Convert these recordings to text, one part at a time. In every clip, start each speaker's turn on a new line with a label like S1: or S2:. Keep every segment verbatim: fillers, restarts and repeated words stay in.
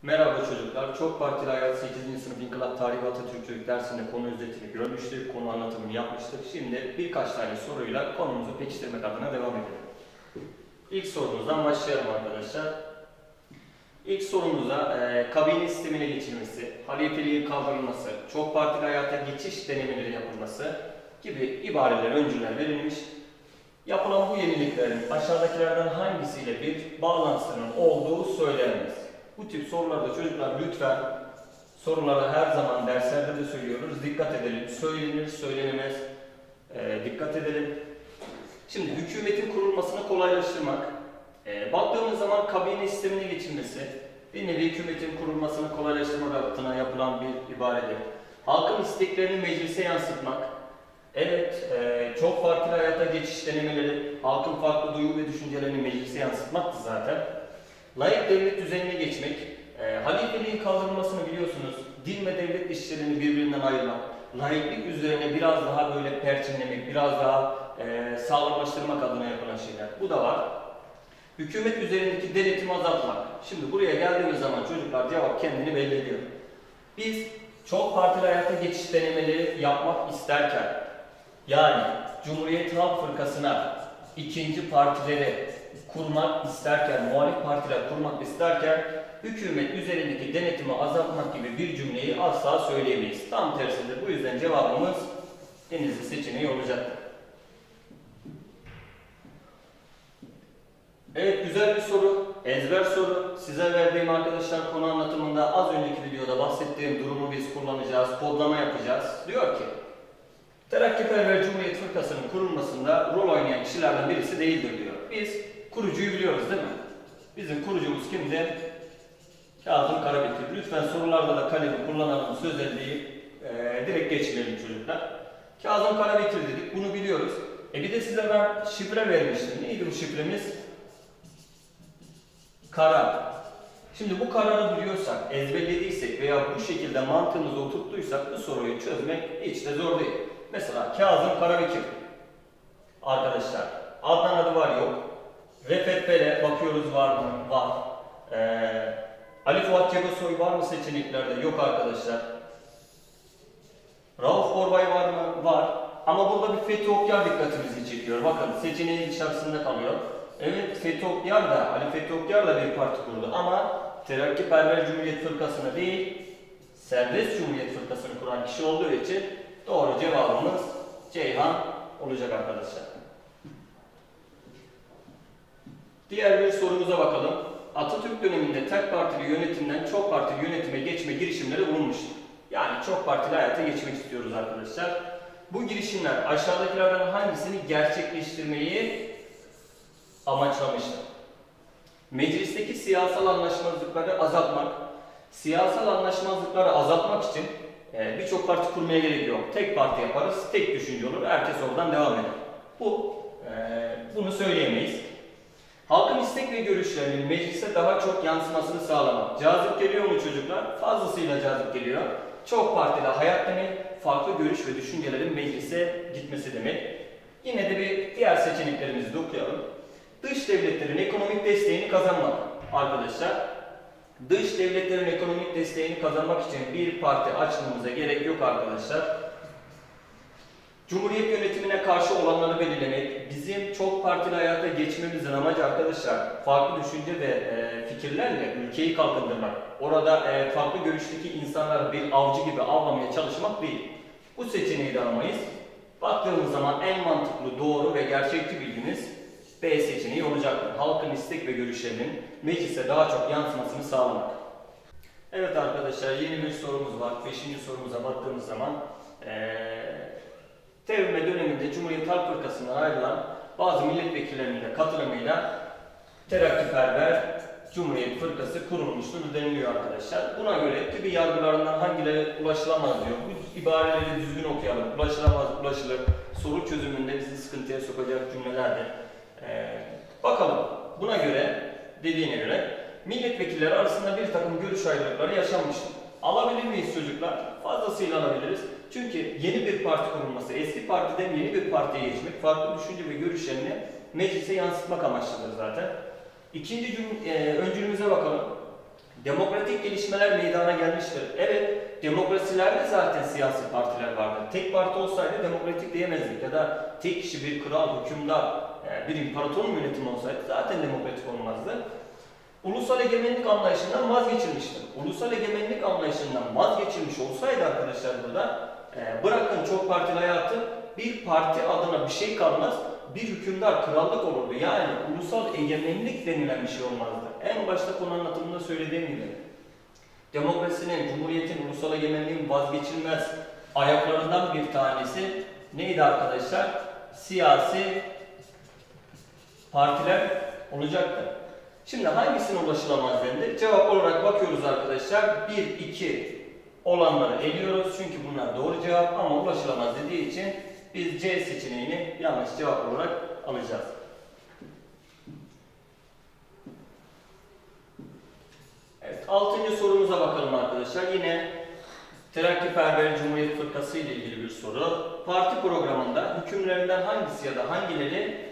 S1: Merhaba çocuklar, çok partili hayat sekizinci sınıf İnkılap Tarihi ve Atatürkçülük dersinde konu özetini görmüştük, konu anlatımını yapmıştık. Şimdi birkaç tane soruyla konumuzu pekiştirmek adına devam edelim. İlk sorumuzdan başlayalım arkadaşlar. İlk sorumuza e, kabine sistemine geçilmesi, halifeliğin kaldırılması, çok partili hayata geçiş denemeleri yapılması gibi ibareler, öncüler verilmiş. Yapılan bu yeniliklerin aşağıdakilerden hangisiyle bir bağlantısının olduğu söylenmez. Bu tip sorularda çocuklar lütfen soruları her zaman derslerde de söylüyoruz. Dikkat edelim. Söylenir, söylenemez. E, dikkat edelim. Şimdi hükümetin kurulmasını kolaylaştırmak. E, baktığımız zaman kabine sistemine geçilmesi bir nevi hükümetin kurulmasını kolaylaştırmak adına yapılan bir ibaredir. Halkın isteklerini meclise yansıtmak. Evet, e, çok partili hayata geçiş denemeleri, halkın farklı duygu ve düşüncelerini meclise yansıtmaktı zaten. Laik devlet düzenine geçmek, e, halifeliğin kaldırılmasını biliyorsunuz, din ve devlet işlerini birbirinden ayırmak, laiklik üzerine biraz daha böyle perçinlemek, biraz daha e, sağlamlaştırmak adına yapılan şeyler. Bu da var. Hükümet üzerindeki denetimi azaltmak. Şimdi buraya geldiğimiz zaman çocuklar cevap kendini belli ediyor. Biz çok partili hayata geçiş denemeleri yapmak isterken, yani Cumhuriyet Halk Fırkası'na ikinci partileri kurmak isterken, muhalif partiler kurmak isterken hükümet üzerindeki denetimi azaltmak gibi bir cümleyi asla söyleyemeyiz. Tam tersidir. Bu yüzden cevabımız Denizli seçeneği olacaktır. Evet, güzel bir soru. Ezber soru. Size verdiğim arkadaşlar konu anlatımında az önceki videoda bahsettiğim durumu biz kullanacağız. Kodlama yapacağız. Diyor ki Terakkiperver Cumhuriyet Fırkası'nın kurulmasında rol oynayan kişilerden birisi değildir diyor. Biz kurucuyu biliyoruz değil mi? Bizim kurucumuz kimdi? Kazım Karabekir. Lütfen sorularda da kalemi kullanalım, sözelliği e, direkt geçmeyelim çocuklar. Kazım Karabekir dedik, bunu biliyoruz. E bir de size ben şifre vermiştim. Neydi bu şifremiz? Karar. Şimdi bu kararı biliyorsak, ezberlediysek veya bu şekilde mantığımızı oturttuysak bu soruyu çözmek hiç de zor değil. Mesela Kazım Karabekir. Arkadaşlar, Adnan adı var yok. Refet Bele bakıyoruz var mı? Var. Ee, Ali Fuat Cebesoy var mı seçeneklerde? Yok arkadaşlar. Rauf Borbay var mı? Var. Ama burada bir Fethi Okyar dikkatimizi çekiyor. Bakın seçeneğin içerisinde kalıyor. Evet, Fethi Okyar da, Ali Fethi Okyar da bir parti kurdu ama Terakkiperver Cumhuriyet Fırkası'nı değil, Serbest Cumhuriyet Fırkası'nı kuran kişi olduğu için doğru cevabımız Ceyhan olacak arkadaşlar. Diğer bir sorumuza bakalım. Atatürk döneminde tek partili yönetimden çok partili yönetime geçme girişimleri bulunmuştur. Yani çok partili hayata geçmek istiyoruz arkadaşlar. Bu girişimler aşağıdakilerden hangisini gerçekleştirmeyi amaçlamıştır? Meclisteki siyasal anlaşmazlıkları azaltmak. Siyasal anlaşmazlıkları azaltmak için e, birçok parti kurmaya gerek yok. Tek parti yaparız, tek düşünce olur, herkes oradan devam eder. Bu, e, bunu söyleyemeyiz. Halkın istek ve görüşlerinin meclise daha çok yansımasını sağlamak. Cazip geliyor mu çocuklar? Fazlasıyla cazip geliyor. Çok partili hayat demek, farklı görüş ve düşüncelerin meclise gitmesi demek. Yine de bir diğer seçeneklerimizi de okuyalım. Dış devletlerin ekonomik desteğini kazanmak. Arkadaşlar, dış devletlerin ekonomik desteğini kazanmak için bir parti açmamıza gerek yok arkadaşlar. Cumhuriyet yönetimine karşı olanları belirlemek, bizim çok partili hayata geçmemizin amacı arkadaşlar, farklı düşünce ve e, fikirlerle ülkeyi kalkındırmak. Orada e, farklı görüşteki insanları bir avcı gibi avlamaya çalışmak değil. Bu seçeneği de almayız. Baktığımız zaman en mantıklı, doğru ve gerçekçi bilgimiz B seçeneği olacaktır. Halkın istek ve görüşlerinin meclise daha çok yansımasını sağlamak. Evet arkadaşlar, yeni bir sorumuz var. Beşinci sorumuza baktığımız zaman ee, Devrilme döneminde Cumhuriyet Halk Fırkası'ndan ayrılan bazı milletvekillerinin de katılımıyla Terakkiperver Cumhuriyet Fırkası kurulmuştur deniliyor arkadaşlar. Buna göre tübi yargılarından hangileri ulaşılamaz diyor. Bu ibareleri düzgün okuyalım. Ulaşılamaz, ulaşılır. Soru çözümünde bizi sıkıntıya sokacak cümlelerdir. Ee, bakalım. Buna göre, dediğine göre milletvekilleri arasında bir takım görüş ayrılıkları yaşanmıştır. Alabilir miyiz çocuklar? Fazlasıyla alabiliriz. Çünkü yeni bir parti kurulması, eski partiden yeni bir partiye geçmek, farklı düşünce ve görüşlerini meclise yansıtmak amaçlıdır zaten. İkinci cüm e, öncülümüze bakalım. Demokratik gelişmeler meydana gelmiştir. Evet, demokrasilerde zaten siyasi partiler vardır. Tek parti olsaydı demokratik diyemezdik ya da tek kişi bir kral, hükümdar, bir imparator yönetimi olsaydı zaten demokratik olmazdı. Ulusal egemenlik anlayışından vazgeçilmiştir. Ulusal egemenlik anlayışından vazgeçilmiş olsaydı arkadaşlar burada bırakın çok partili hayatı, bir parti adına bir şey kalmaz, bir hükümdar krallık olurdu. Yani ulusal egemenlik denilen bir şey olmazdı. En başta konu anlatımında söylediğim gibi. Demokrasinin, cumhuriyetin, ulusal egemenliğin vazgeçilmez ayaklarından bir tanesi neydi arkadaşlar? Siyasi partiler olacaktı. Şimdi hangisine ulaşılamaz dendi? Cevap olarak bakıyoruz arkadaşlar. bir, iki olanları eliyoruz. Çünkü bunlar doğru cevap ama ulaşılamaz dediği için biz C seçeneğini yanlış cevap olarak alacağız. Evet, altıncı sorumuza bakalım arkadaşlar. Yine Terakkiperver Cumhuriyet Fırkası ile ilgili bir soru. Parti programında hükümlerinden hangisi ya da hangileri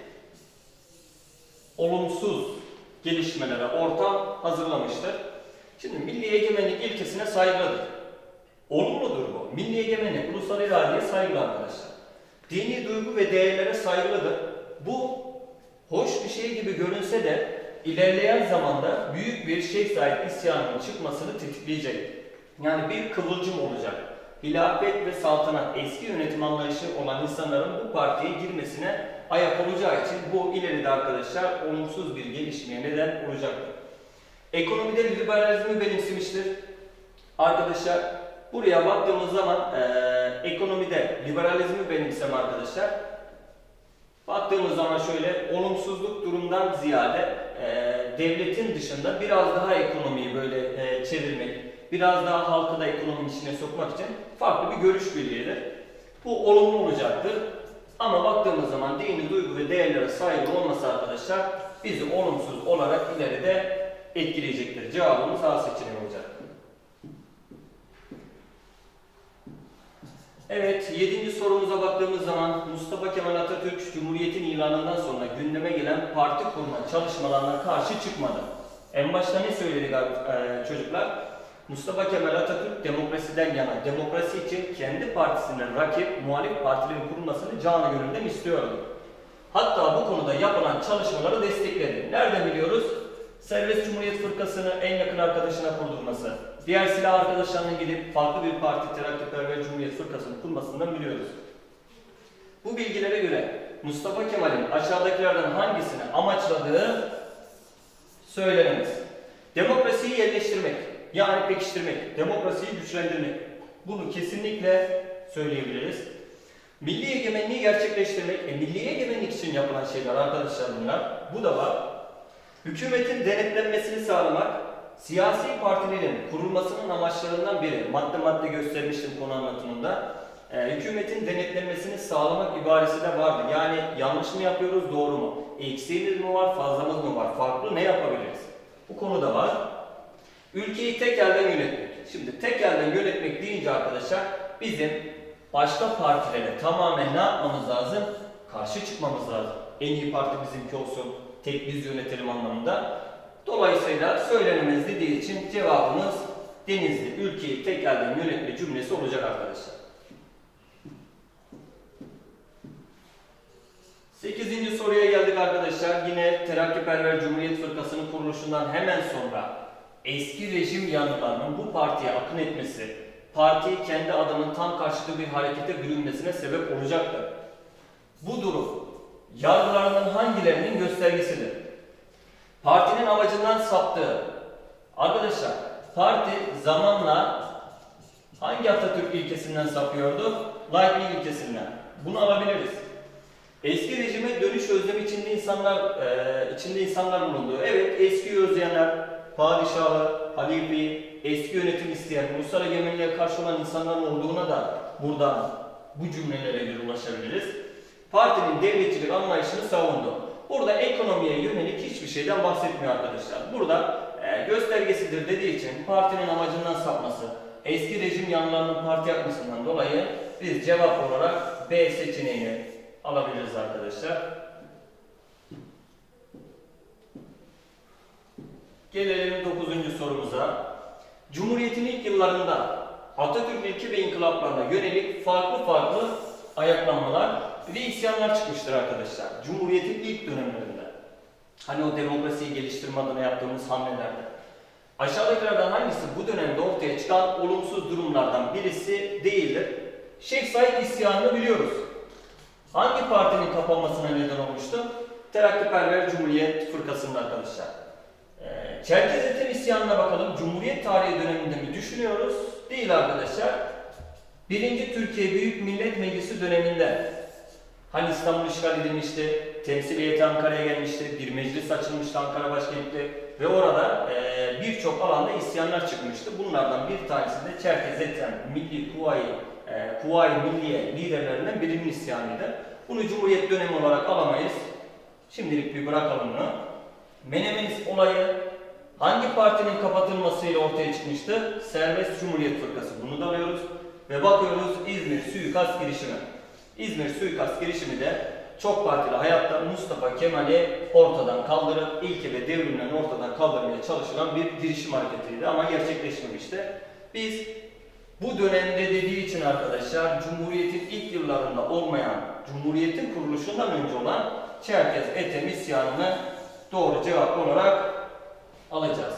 S1: olumsuz gelişmelere ortam hazırlamıştır? Şimdi milli egemenlik ilkesine saygılıdır. Olumludur bu. Milli egemenlik, ulusal iradeye saygılı arkadaşlar. Dini duygu ve değerlere saygılıdır. Bu hoş bir şey gibi görünse de ilerleyen zamanda büyük bir Şeyh Said isyanının çıkmasını tetikleyecek. Yani bir kıvılcım olacak. Hilafet ve saltanat, eski yönetim anlayışı olan insanların bu partiye girmesine ayak olacağı için bu ileride arkadaşlar olumsuz bir gelişmeye neden olacaktır. Ekonomide liberalizmi benimsemiştir. Arkadaşlar buraya baktığımız zaman e, ekonomide liberalizmi benimseme arkadaşlar baktığımız zaman şöyle olumsuzluk durumdan ziyade e, devletin dışında biraz daha ekonomiyi böyle e, çevirmek, biraz daha halkı da ekonominin içine sokmak için farklı bir görüş birliğidir. Bu olumlu olacaktır. Ama baktığımız zaman dini duygu ve değerlere saygı olması arkadaşlar bizi olumsuz olarak ileride etkileyecektir. Cevabımız A seçeneği olacak. Evet, yedinci sorumuza baktığımız zaman Mustafa Kemal Atatürk Cumhuriyet'in ilanından sonra gündeme gelen parti kurma çalışmalarına karşı çıkmadı. En başta ne söyledik e, çocuklar? Mustafa Kemal Atatürk demokrasiden yana, demokrasi için kendi partisinin rakip, muhalif partilerin kurulmasını canı gönülden istiyordu. Hatta bu konuda yapılan çalışmaları destekledi. Nereden biliyoruz? Serbest Cumhuriyet Fırkası'nı en yakın arkadaşına kurdurması, diğer silah arkadaşlarının gidip farklı bir parti Terakkiperver Cumhuriyet Fırkası'nı kurmasından biliyoruz. Bu bilgilere göre Mustafa Kemal'in aşağıdakilerden hangisini amaçladığı söylenemez. Demokrasiyi yerleştirmek, yani pekiştirmek, demokrasiyi güçlendirmek. Bunu kesinlikle söyleyebiliriz. Milli egemenliği gerçekleştirmek, e, milli egemenlik için yapılan şeyler arkadaşlar bunlar. Bu da var. Hükümetin denetlenmesini sağlamak, siyasi partilerin kurulmasının amaçlarından biri. Madde madde göstermiştim konu anlatımında. E, hükümetin denetlenmesini sağlamak ibaresi de vardı. Yani yanlış mı yapıyoruz, doğru mu? Eksiğimiz mi var, fazlamız mı var? Farklı ne yapabiliriz? Bu konu da var. Ülkeyi tek elden yönetmek. Şimdi tek elden yönetmek deyince arkadaşlar bizim başka partilere tamamen ne yapmamız lazım? Karşı çıkmamız lazım. En iyi parti bizimki olsun, tek biz yönetelim anlamında. Dolayısıyla söylenemez dediği için cevabımız Denizli ülkeyi tek elden yönetme cümlesi olacak arkadaşlar. sekizinci soruya geldik arkadaşlar. Yine Terakkiperver Cumhuriyet Fırkası'nın kuruluşundan hemen sonra eski rejim yanlılarının bu partiye akın etmesi, partiyi kendi adının tam karşıtı bir harekete bürünmesine sebep olacaktır. Bu durum yargılarından hangilerinin göstergesidir? Partinin amacından saptığı. Arkadaşlar, parti zamanla hangi Atatürk ilkesinden sapıyordu? Laiklik ilkesinden. Bunu alabiliriz. Eski rejime dönüş özlemi içinde insanlar e, içinde insanlar bulundu. Evet, eski özleyenler, padişahı, halifeyi, eski yönetim isteyen, ulusal egemenliğe karşı olan insanların olduğuna da buradan bu cümlelere göre ulaşabiliriz. Partinin devletçilik anlayışını savundu. Burada ekonomiye yönelik hiçbir şeyden bahsetmiyor arkadaşlar. Burada e, göstergesidir dediği için partinin amacından sapması, eski rejim yanlarının parti yapmasından dolayı biz cevap olarak B seçeneğini alabiliriz arkadaşlar. Gelelim dokuzuncu sorumuza. Cumhuriyet'in ilk yıllarında Atatürk ilke ve inkılaplarına yönelik farklı farklı ayaklanmalar ve isyanlar çıkmıştır arkadaşlar. Cumhuriyet'in ilk dönemlerinde. Hani o demokrasiyi geliştirme adına yaptığımız hamlelerde. Aşağıdakilerden hangisi bu dönemde ortaya çıkan olumsuz durumlardan birisi değildir? Şeyh Said isyanını biliyoruz. Hangi partinin kapanmasına neden olmuştu? Terakkiperver Cumhuriyet Fırkası'nın arkadaşlar. Ee, Çerkez Etem isyanına bakalım. Cumhuriyet tarihi döneminde mi düşünüyoruz? Değil arkadaşlar. Birinci Türkiye Büyük Millet Meclisi döneminde. Hani İstanbul işgal edilmişti, temsiliyeti Ankara'ya gelmişti, bir meclis açılmıştı Ankara başkentli ve orada e, birçok alanda isyanlar çıkmıştı. Bunlardan bir tanesi de Çerkez Etem Milli Kuvayi, e, Kuvayi Milliye liderlerinden birinin isyanıydı. Bunu Cumhuriyet dönemi olarak alamayız. Şimdilik bir bırakalım bunu. Menemenis olayı hangi partinin kapatılmasıyla ortaya çıkmıştı? Serbest Cumhuriyet Fırkası. Bunu da alıyoruz. Ve bakıyoruz İzmir suikast girişimi. İzmir suikast girişimi de çok partili hayatta Mustafa Kemal'i ortadan kaldırıp ilke ve devrimlerini ortadan kaldırmaya çalışılan bir girişim hareketiydi ama gerçekleşmemişti. Biz bu dönemde dediği için arkadaşlar Cumhuriyet'in ilk yıllarında olmayan, Cumhuriyet'in kuruluşundan önce olan Çerkez Etem isyanını doğru cevap olarak alacağız.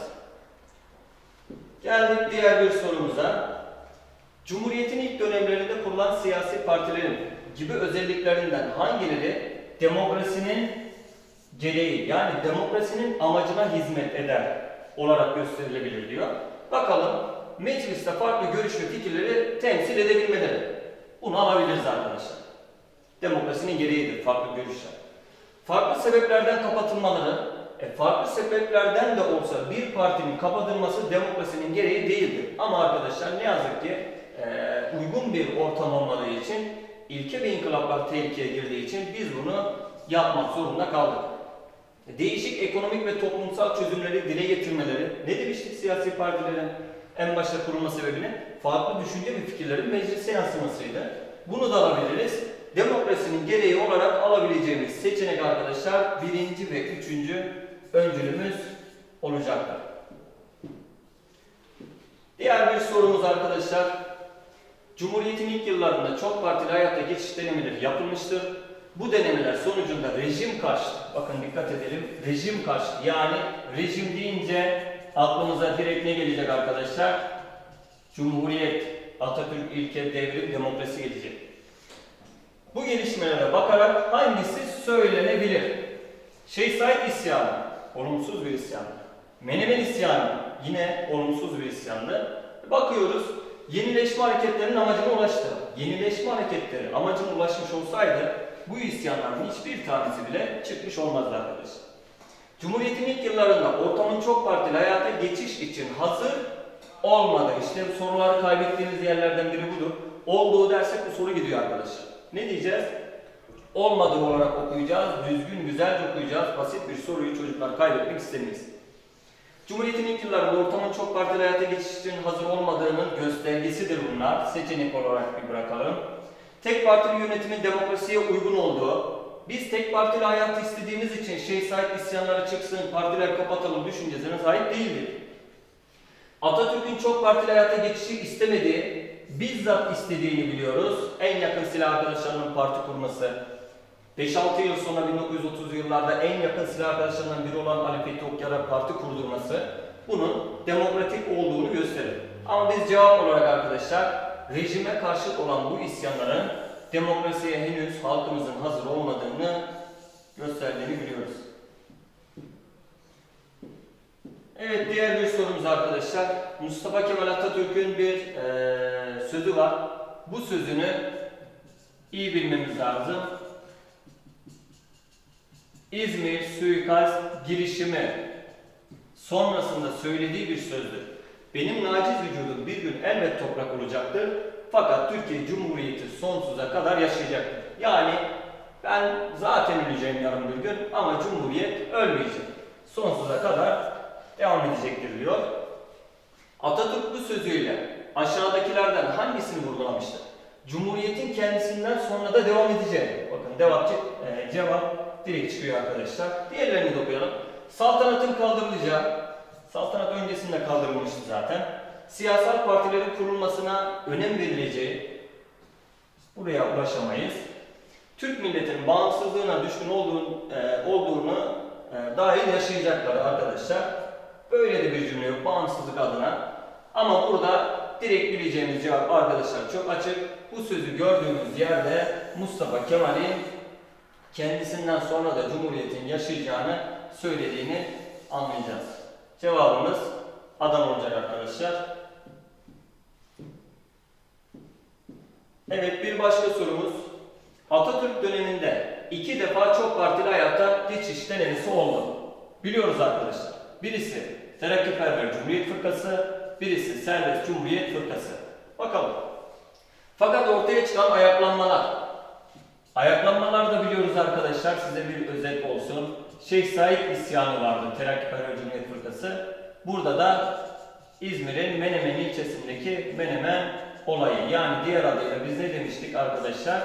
S1: Geldik diğer bir sorumuza. Cumhuriyet'in ilk dönemlerinde kurulan siyasi partilerin gibi özelliklerinden hangileri demokrasinin gereği yani demokrasinin amacına hizmet eder olarak gösterilebilir diyor. Bakalım mecliste farklı görüş ve fikirleri temsil edebilmeleri. Bunu alabiliriz arkadaşlar. Demokrasinin gereğidir farklı görüşler. Farklı sebeplerden kapatılmaları, e, farklı sebeplerden de olsa bir partinin kapatılması demokrasinin gereği değildir. Ama arkadaşlar ne yazık ki e, uygun bir ortam olmadığı için, ilke ve inkılaplar tehlikeye girdiği için biz bunu yapmak zorunda kaldık. Değişik ekonomik ve toplumsal çözümleri dile getirmeleri, ne demiştik siyasi partilerin en başta kurulma sebebini? Farklı düşünce ve fikirlerin meclise yansımasıydı. Bunu da alabiliriz. Demokrasinin gereği olarak alabileceğimiz seçenek arkadaşlar birinci ve üçüncü öncülümüz olacaktır. Diğer bir sorumuz arkadaşlar. Cumhuriyet'in ilk yıllarında çok partili hayata geçiş denemeleri yapılmıştır. Bu denemeler sonucunda rejim karşıtı, bakın dikkat edelim, rejim karşıtı yani rejim deyince aklımıza direkt ne gelecek arkadaşlar? Cumhuriyet, Atatürk, ilke, devrim, demokrasi gelecek. Bu gelişmelere bakarak hangisi söylenebilir? Şeyh Said isyanı, olumsuz bir isyan. Menemen isyanı, yine olumsuz bir isyandı. Bakıyoruz, yenileşme hareketlerinin amacına ulaştı. Yenileşme hareketleri amacına ulaşmış olsaydı, bu isyanların hiçbir tanesi bile çıkmış olmazdı arkadaşlar. Cumhuriyet'in ilk yıllarında ortamın çok partili hayata geçiş için hazır olmadı. İşte bu soruları kaybettiğimiz yerlerden biri budur. Olduğu dersek bu soru gidiyor arkadaşlar. Ne diyeceğiz? Olmadığı olarak okuyacağız, düzgün, güzelce okuyacağız. Basit bir soruyu çocuklar kaybetmek istemeyiz. Cumhuriyet'in ilk yıllarında ortamın çok partili hayata geçiş için hazır olmadığının göstergesidir bunlar. Seçenek olarak bir bırakalım. Tek partili yönetimin demokrasiye uygun olduğu, biz tek partili hayatı istediğimiz için Şeyh Said isyanları çıksın, partiler kapatılır düşüncesine sahip değildik. Atatürk'ün çok partili hayata geçişi istemediği, bizzat istediğini biliyoruz. En yakın silah arkadaşlarının parti kurması. beş altı yıl sonra bin dokuz yüz otuzlu yıllarda en yakın silah arkadaşlarından biri olan Ali Fethi Okyar'a parti kurdurması bunun demokratik olduğunu gösterir. Ama biz cevap olarak arkadaşlar rejime karşıt olan bu isyanların demokrasiye henüz halkımızın hazır olmadığını gösterdiğini biliyoruz. Evet, diğer bir sorumuz arkadaşlar. Mustafa Kemal Atatürk'ün bir e, sözü var. Bu sözünü iyi bilmemiz lazım. İzmir suikast girişimi sonrasında söylediği bir sözdür. Benim naciz vücudum bir gün elbet toprak olacaktır. Fakat Türkiye Cumhuriyeti sonsuza kadar yaşayacaktır. Yani ben zaten öleceğim yarın bir gün ama Cumhuriyet ölmeyecek. Sonsuza kadar devam edecektir diyor. Atatürk bu sözüyle aşağıdakilerden hangisini vurgulamıştır? Cumhuriyetin kendisinden sonra da devam edeceği. Bakın cevap, e, cevap direkt çıkıyor arkadaşlar. Diğerlerini de okuyalım. Saltanatın kaldırılacağı, saltanat öncesinde kaldırılmıştı zaten. siyasal partilerin kurulmasına önem verileceği, buraya ulaşamayız. Türk milletinin bağımsızlığına düşkün olduğunu, e, olduğunu e, dair yaşayacaklar arkadaşlar. Böyle de bir cümle yok bağımsızlık adına. Ama burada direkt bileceğimiz cevap arkadaşlar çok açık. Bu sözü gördüğümüz yerde Mustafa Kemal'in kendisinden sonra da Cumhuriyet'in yaşayacağını söylediğini anlayacağız. Cevabımız Adana olacak arkadaşlar. Evet, bir başka sorumuz. Atatürk döneminde iki defa çok partili hayata geçiş denemesi oldu. Biliyoruz arkadaşlar. Birisi Terakkiperver Cumhuriyet Fırkası, birisi Serbest Cumhuriyet Fırkası. Bakalım. Fakat ortaya çıkan ayaklanmalar. Ayaklanmalar da biliyoruz arkadaşlar. Size bir özet olsun. Şeyh Said isyanı vardı Terakkiperver Cumhuriyet Fırkası. Burada da İzmir'in Menemen ilçesindeki Menemen olayı. Yani diğer adıyla biz ne demiştik arkadaşlar?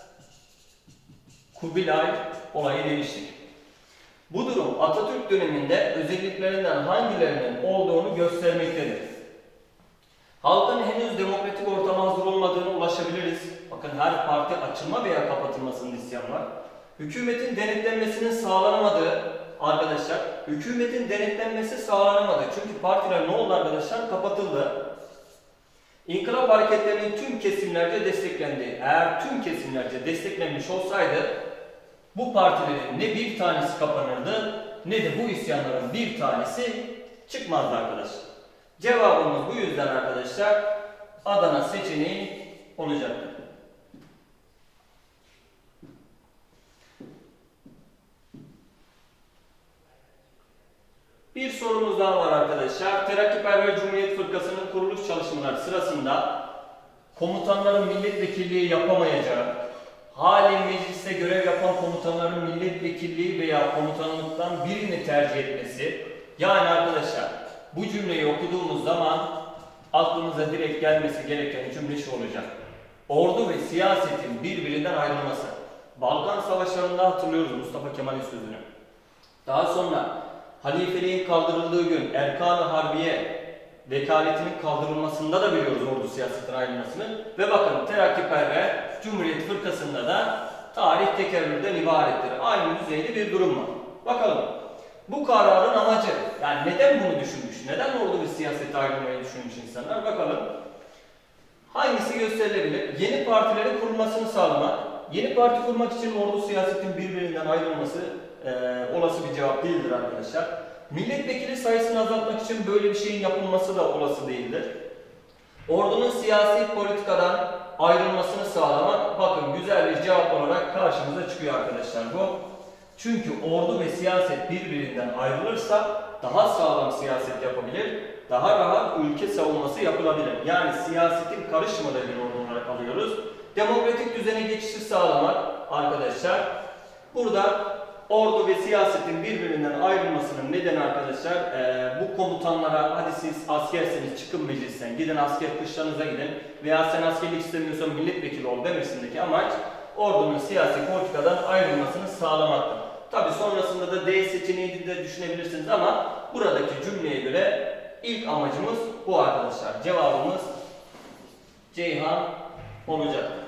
S1: Kubilay olayı demiştik. Bu durum Atatürk döneminde özelliklerinden hangilerinin olduğunu göstermektedir. Halkın henüz demokratik ortama hazır olmadığını ulaşabiliriz. Bakın, her parti açılma veya kapatılmasının isyan var. Hükümetin denetlenmesinin sağlanamadığı, arkadaşlar, hükümetin denetlenmesi sağlanamadı. Çünkü partiler ne oldu arkadaşlar? Kapatıldı. İnkılap hareketlerinin tüm kesimlerce desteklendiği, eğer tüm kesimlerce desteklenmiş olsaydı bu partilerin ne bir tanesi kapanırdı ne de bu isyanların bir tanesi çıkmazdı arkadaşlar. Cevabımız bu yüzden arkadaşlar Adana seçeneği olacaktır. Bir sorumuz daha var arkadaşlar. Terakkiperver Cumhuriyet Fırkası'nın kuruluş çalışmaları sırasında komutanların milletvekilliği yapamayacağı, halen mecliste görev yapan komutanların milletvekilliği veya komutanlıktan birini tercih etmesi. Yani arkadaşlar bu cümleyi okuduğumuz zaman aklımıza direkt gelmesi gereken cümle şu olacak. Ordu ve siyasetin birbirinden ayrılması. Balkan Savaşları'nda hatırlıyoruz Mustafa Kemal'in sözünü. Daha sonra halifeliğin kaldırıldığı gün Erkan-ı Harbiye vekaletinin kaldırılmasında da biliyoruz ordu siyasetin ayrılmasını. Ve bakın Terakkiperver Cumhuriyet Fırkası'nda da tarih tekerrürden ibarettir. Aynı düzeyde bir durum var. Bakalım. Bu kararın amacı, yani neden bunu düşünmüş? Neden ordu ve siyasete ayrılmayı düşünmüş insanlar? Bakalım. Hangisi gösterilebilir? Yeni partilerin kurulmasını sağlamak. Yeni parti kurmak için ordu siyasetin birbirinden ayrılması e, olası bir cevap değildir arkadaşlar. Milletvekili sayısını azaltmak için böyle bir şeyin yapılması da olası değildir. Ordunun siyasi politikadan ayrılmasını sağlamak, bakın güzel bir cevap olarak karşımıza çıkıyor arkadaşlar bu. Çünkü ordu ve siyaset birbirinden ayrılırsa daha sağlam siyaset yapabilir, daha rahat ülke savunması yapılabilir. Yani siyasetin karışmadığı bir ordu olarak alıyoruz. Demokratik düzene geçişi sağlamak arkadaşlar. Burada ordu ve siyasetin birbirinden ayrılmasının nedeni arkadaşlar e, bu komutanlara hadi siz askerseniz çıkın meclisten, gidin asker kışlanıza gidin veya sen askerlik istemiyorsan milletvekili ol demesindeki amaç ordunun siyasi politikadan ayrılmasını sağlamaktır. Tabi sonrasında da D seçeneği de düşünebilirsiniz ama buradaki cümleye göre ilk amacımız bu arkadaşlar. Cevabımız Ceyhan olacaktır.